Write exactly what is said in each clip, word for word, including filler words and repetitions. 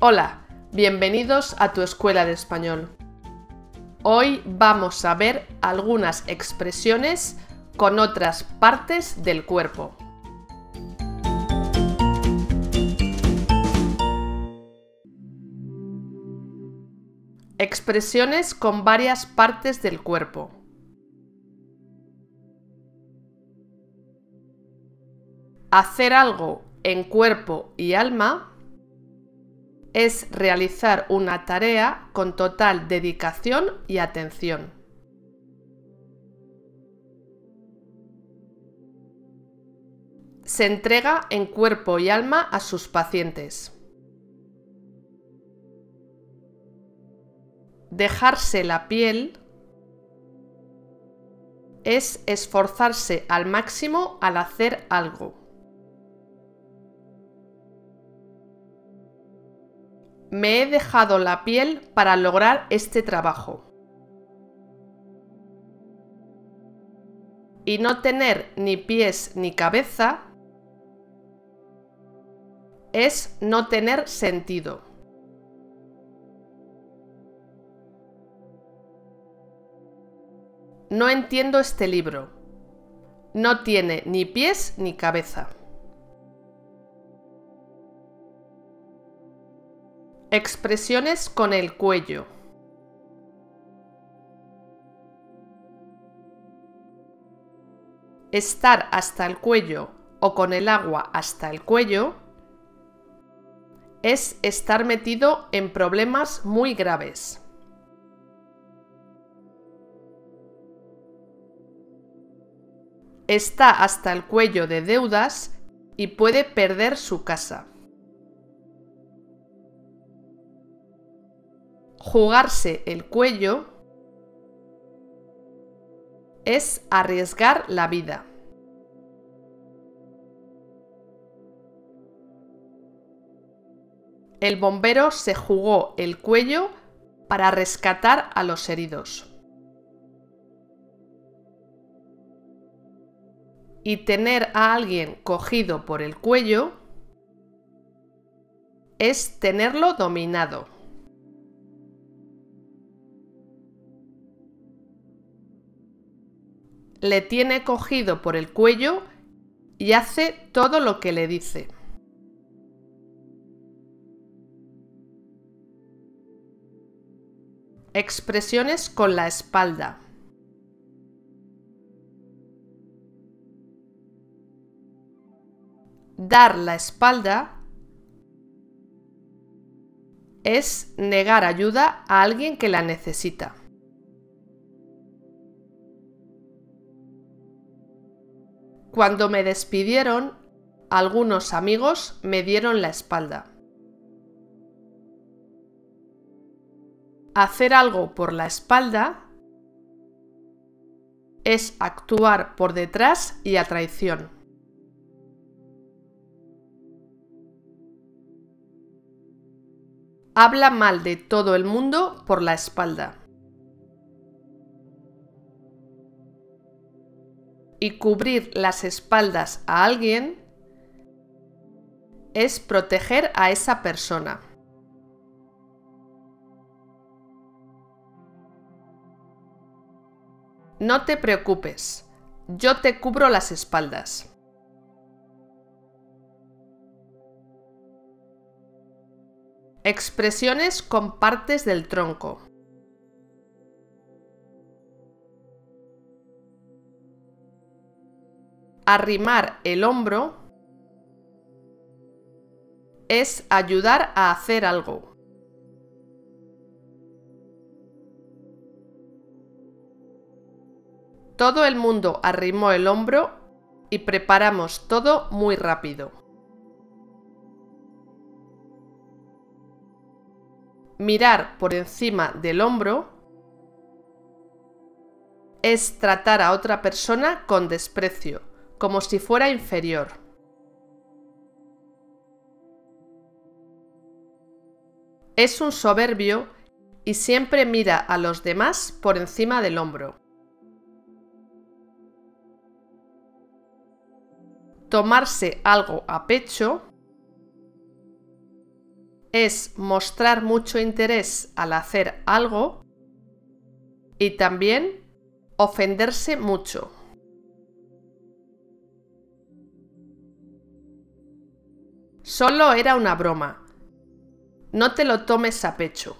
Hola, bienvenidos a tu escuela de español. Hoy vamos a ver algunas expresiones con otras partes del cuerpo. Expresiones con varias partes del cuerpo. Hacer algo en cuerpo y alma es realizar una tarea con total dedicación y atención. Se entrega en cuerpo y alma a sus pacientes. Dejarse la piel es esforzarse al máximo al hacer algo. Me he dejado la piel para lograr este trabajo. Y no tener ni pies ni cabeza es no tener sentido. No entiendo este libro. No tiene ni pies ni cabeza. Expresiones con el cuello. Estar hasta el cuello o con el agua hasta el cuello es estar metido en problemas muy graves. Está hasta el cuello de deudas y puede perder su casa. Jugarse el cuello es arriesgar la vida. El bombero se jugó el cuello para rescatar a los heridos. Y tener a alguien cogido por el cuello es tenerlo dominado. Le tiene cogido por el cuello y hace todo lo que le dice. Expresiones con la espalda. Dar la espalda es negar ayuda a alguien que la necesita. Cuando me despidieron, algunos amigos me dieron la espalda. Hacer algo por la espalda es actuar por detrás y a traición. Habla mal de todo el mundo por la espalda. Y cubrir las espaldas a alguien es proteger a esa persona. No te preocupes, yo te cubro las espaldas. Expresiones con partes del tronco. Arrimar el hombro es ayudar a hacer algo. Todo el mundo arrimó el hombro y preparamos todo muy rápido. Mirar por encima del hombro es tratar a otra persona con desprecio, como si fuera inferior. Es un soberbio y siempre mira a los demás por encima del hombro. Tomarse algo a pecho es mostrar mucho interés al hacer algo y también ofenderse mucho. Solo era una broma. No te lo tomes a pecho.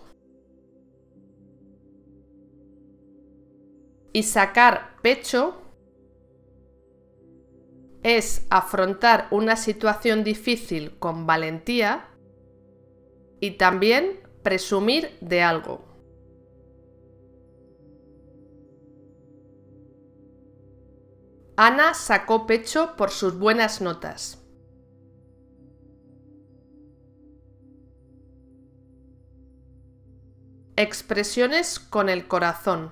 Y sacar pecho es afrontar una situación difícil con valentía y también presumir de algo. Ana sacó pecho por sus buenas notas. Expresiones con el corazón.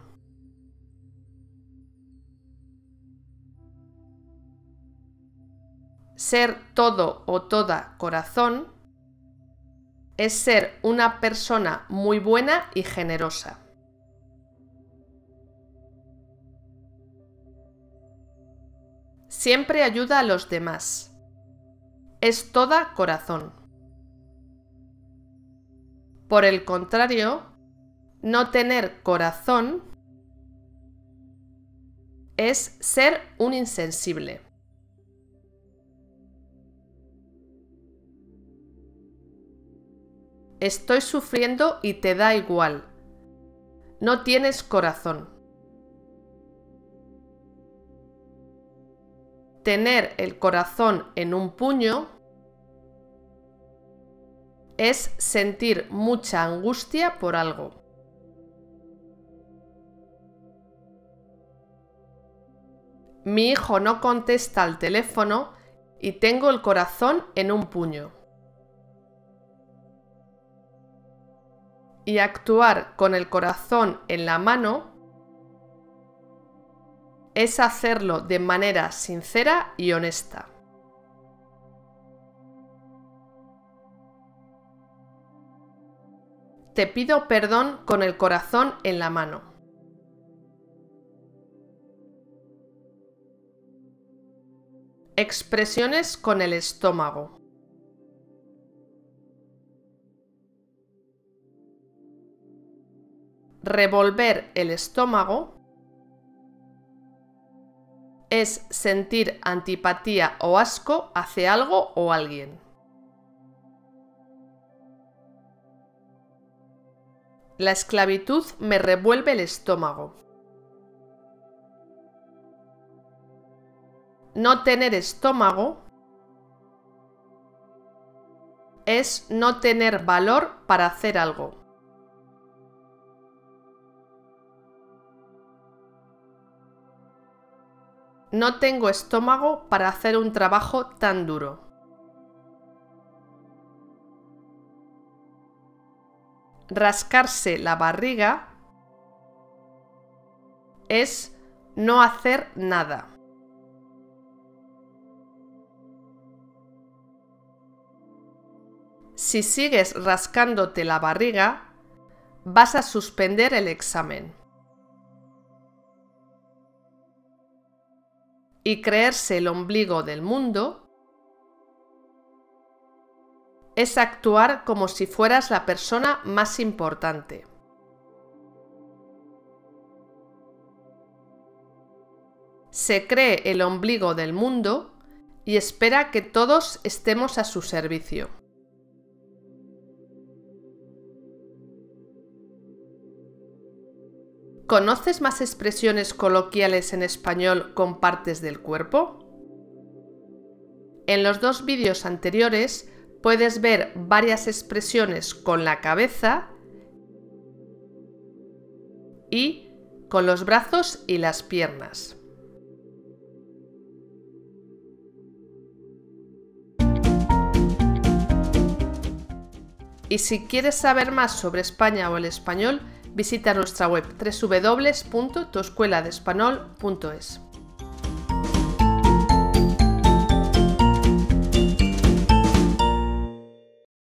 Ser todo o toda corazón es ser una persona muy buena y generosa. Siempre ayuda a los demás. Es toda corazón. Por el contrario, no tener corazón es ser un insensible. Estoy sufriendo y te da igual. No tienes corazón. Tener el corazón en un puño es sentir mucha angustia por algo. Mi hijo no contesta al teléfono y tengo el corazón en un puño. Y actuar con el corazón en la mano es hacerlo de manera sincera y honesta. Te pido perdón con el corazón en la mano. Expresiones con el estómago. Revolver el estómago es sentir antipatía o asco hacia algo o alguien. La esclavitud me revuelve el estómago. No tener estómago es no tener valor para hacer algo. No tengo estómago para hacer un trabajo tan duro. Rascarse la barriga es no hacer nada. Si sigues rascándote la barriga, vas a suspender el examen. Y creerse el ombligo del mundo es actuar como si fueras la persona más importante. Se cree el ombligo del mundo y espera que todos estemos a su servicio. ¿Conoces más expresiones coloquiales en español con partes del cuerpo? En los dos vídeos anteriores puedes ver varias expresiones con la cabeza y con los brazos y las piernas. Y si quieres saber más sobre España o el español, visita nuestra web doble u doble u doble u punto tu escuela de español punto es.